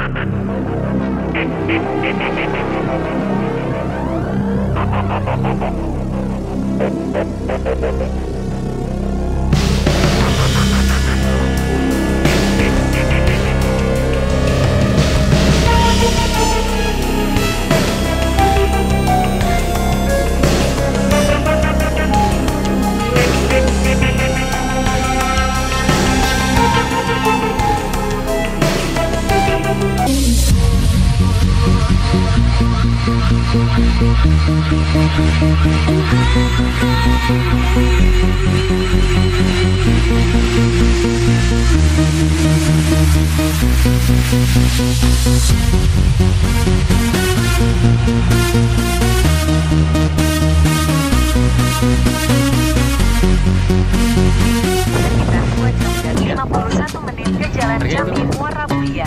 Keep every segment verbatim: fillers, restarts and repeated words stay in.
lima puluh satu menit ke Jalan Jambi Muara Bulian.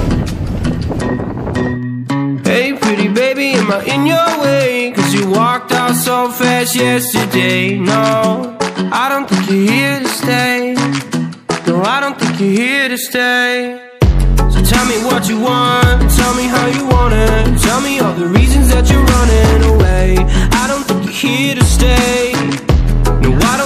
Hey pretty baby, am I in your way? Cause you walked out so fast yesterday. No, I don't think you're here to stay. No, I don't think you're here to stay. So tell me what you want, tell me how you want it. Tell me all the reasons that you're running away. I don't think you're here to stay. No, I don't